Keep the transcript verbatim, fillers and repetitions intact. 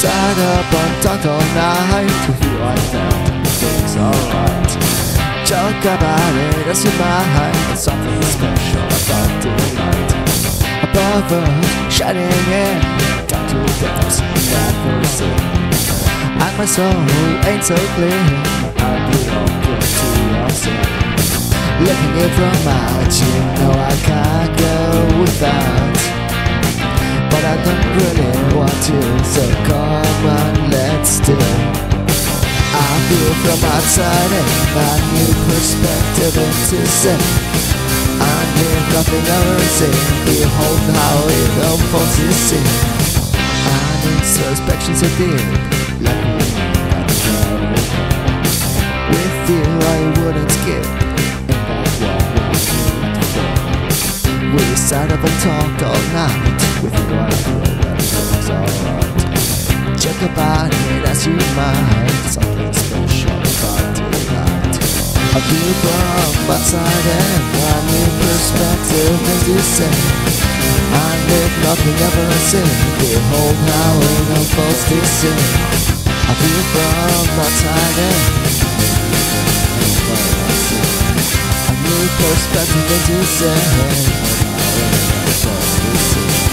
sat up and talked all night with you. I felt things alright. Talk about it as you might. There's something special about tonight. Above us, shining in, down to the depths that we're seeing. And my soul ain't so clear. I belong to your sin. Looking it from out, you know I can't go without. But I don't really want to, so come on, let's do it. I feel from outside in a new perspective into sin. I need nothing ever seen. Behold how it unfolds to see. And introspection so deep, like me, with you I wouldn't skip. We sat up and talked all night. With you I feel that it's alright. Check about it as you might. Something special about tonight. I feel from outside and a new perspective as you say. And if nothing ever seen, behold how it unfolds to see. I feel from outside and a new perspective as you say. How it unfolds to see.